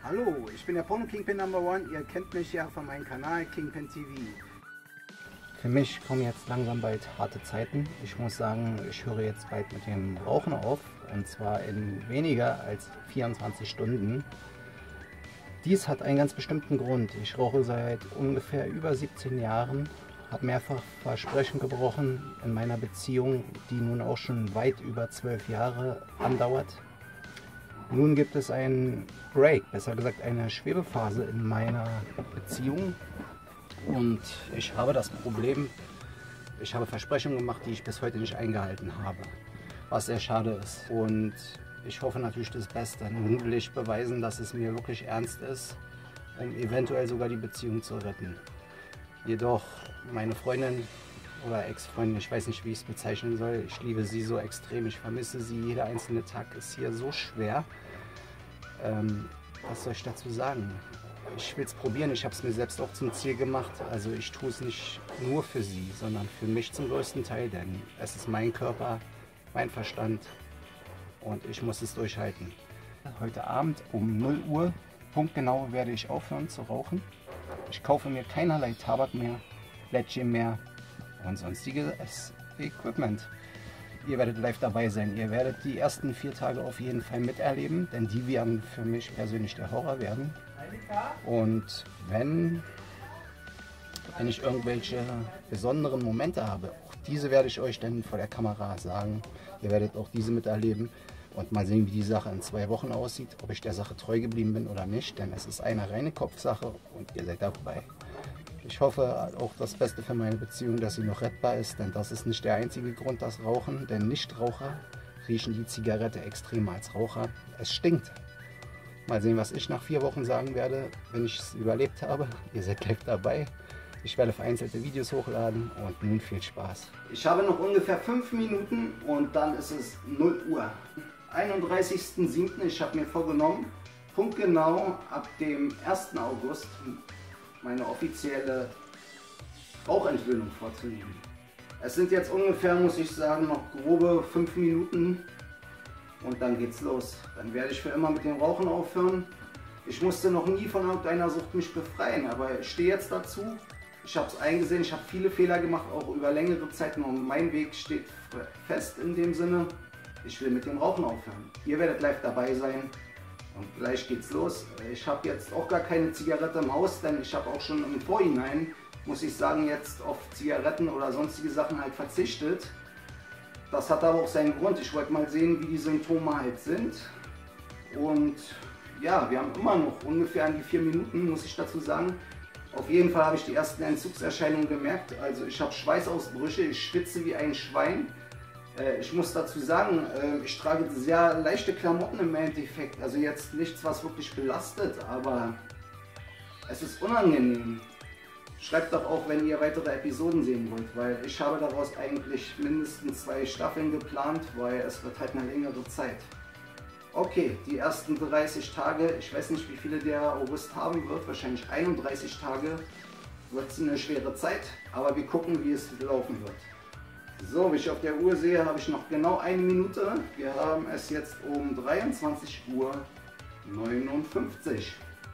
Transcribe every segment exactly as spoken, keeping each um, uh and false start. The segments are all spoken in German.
Hallo, ich bin der Porno Kingpin Number One. Ihr kennt mich ja von meinem Kanal Kingpin T V. Für mich kommen jetzt langsam bald harte Zeiten. Ich muss sagen, ich höre jetzt bald mit dem Rauchen auf. Und zwar in weniger als vierundzwanzig Stunden. Dies hat einen ganz bestimmten Grund. Ich rauche seit ungefähr über siebzehn Jahren. Habe mehrfach Versprechen gebrochen in meiner Beziehung, die nun auch schon weit über zwölf Jahre andauert. Nun gibt es einen Break, besser gesagt eine Schwebephase in meiner Beziehung. Und ich habe das Problem, ich habe Versprechungen gemacht, die ich bis heute nicht eingehalten habe. Was sehr schade ist. Und ich hoffe natürlich das Beste. Nun will ich beweisen, dass es mir wirklich ernst ist, um eventuell sogar die Beziehung zu retten. Jedoch meine Freundin oder Ex-Freundin, ich weiß nicht, wie ich es bezeichnen soll, ich liebe sie so extrem, ich vermisse sie, jeder einzelne Tag ist hier so schwer. Ähm, was soll ich dazu sagen? Ich will es probieren, ich habe es mir selbst auch zum Ziel gemacht, also ich tue es nicht nur für sie, sondern für mich zum größten Teil, denn es ist mein Körper, mein Verstand und ich muss es durchhalten. Heute Abend um null Uhr, punktgenau, werde ich aufhören zu rauchen. Ich kaufe mir keinerlei Tabak mehr, Lädchen mehr und sonstiges Equipment. Ihr werdet live dabei sein. Ihr werdet die ersten vier Tage auf jeden Fall miterleben, denn die werden für mich persönlich der Horror werden. Und wenn, wenn ich irgendwelche besonderen Momente habe, auch diese werde ich euch dann vor der Kamera sagen. Ihr werdet auch diese miterleben und mal sehen, wie die Sache in zwei Wochen aussieht, ob ich der Sache treu geblieben bin oder nicht, denn es ist eine reine Kopfsache und ihr seid dabei. Ich hoffe auch das Beste für meine Beziehung, dass sie noch rettbar ist, denn das ist nicht der einzige Grund, das Rauchen, denn Nichtraucher riechen die Zigarette extremer als Raucher. Es stinkt. Mal sehen, was ich nach vier Wochen sagen werde, wenn ich es überlebt habe. Ihr seid live dabei. Ich werde vereinzelte Videos hochladen und nun viel Spaß. Ich habe noch ungefähr fünf Minuten und dann ist es null Uhr. einunddreißigsten siebten Ich habe mir vorgenommen, punktgenau ab dem ersten August meine offizielle Rauchentwöhnung vorzunehmen. Es sind jetzt ungefähr, muss ich sagen, noch grobe fünf Minuten und dann geht's los. Dann werde ich für immer mit dem Rauchen aufhören. Ich musste noch nie von irgendeiner Sucht mich befreien, aber ich stehe jetzt dazu. Ich habe es eingesehen, ich habe viele Fehler gemacht, auch über längere Zeiten und mein Weg steht fest in dem Sinne. Ich will mit dem Rauchen aufhören. Ihr werdet live dabei sein. Und gleich geht's los. Ich habe jetzt auch gar keine Zigarette im Haus, denn ich habe auch schon im Vorhinein, muss ich sagen, jetzt auf Zigaretten oder sonstige Sachen halt verzichtet. Das hat aber auch seinen Grund. Ich wollte mal sehen, wie die Symptome halt sind. Und ja, wir haben immer noch ungefähr an die vier Minuten, muss ich dazu sagen. Auf jeden Fall habe ich die ersten Entzugserscheinungen gemerkt. Also ich habe Schweißausbrüche, ich schwitze wie ein Schwein. Ich muss dazu sagen, ich trage sehr leichte Klamotten im Endeffekt, also jetzt nichts, was wirklich belastet, aber es ist unangenehm. Schreibt doch auch, wenn ihr weitere Episoden sehen wollt, weil ich habe daraus eigentlich mindestens zwei Staffeln geplant, weil es wird halt eine längere Zeit. Okay, die ersten dreißig Tage, ich weiß nicht, wie viele der August haben wird, wahrscheinlich einunddreißig Tage, wird es eine schwere Zeit, aber wir gucken, wie es laufen wird. So, wie ich auf der Uhr sehe, habe ich noch genau eine Minute. Wir haben es jetzt um dreiundzwanzig Uhr neunundfünfzig.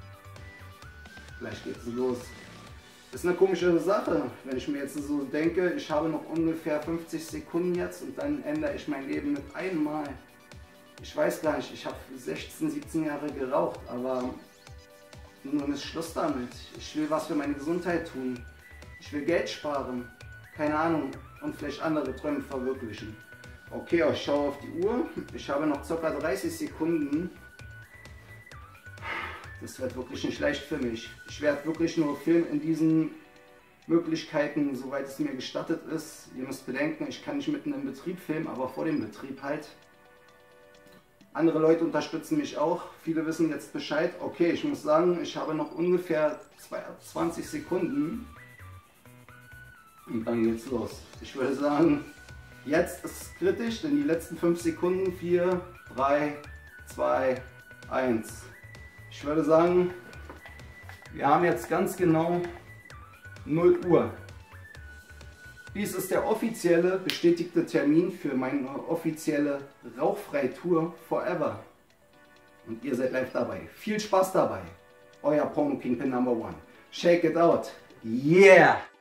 Gleich geht es los. Ist eine komische Sache, wenn ich mir jetzt so denke, ich habe noch ungefähr fünfzig Sekunden jetzt und dann ändere ich mein Leben mit einmal. Ich weiß gar nicht, ich habe sechzehn, siebzehn Jahre geraucht, aber nun ist Schluss damit. Ich will was für meine Gesundheit tun. Ich will Geld sparen. Keine Ahnung. Und vielleicht andere Träume verwirklichen. Okay, ich schaue auf die Uhr. Ich habe noch ca. dreißig Sekunden. Das wird wirklich nicht leicht für mich. Ich werde wirklich nur filmen in diesen Möglichkeiten, soweit es mir gestattet ist. Ihr müsst bedenken, ich kann nicht mitten im Betrieb filmen, aber vor dem Betrieb halt. Andere Leute unterstützen mich auch. Viele wissen jetzt Bescheid. Okay, ich muss sagen, ich habe noch ungefähr zwanzig Sekunden. Und dann geht's los. Ich würde sagen, jetzt ist es kritisch, denn die letzten fünf Sekunden, vier, drei, zwei, eins. Ich würde sagen, wir haben jetzt ganz genau null Uhr. Dies ist der offizielle, bestätigte Termin für meine offizielle Rauchfrei-Tour Forever. und ihr seid live dabei. Viel Spaß dabei. Euer Porno Kingpin Number One. Shake it out. Yeah!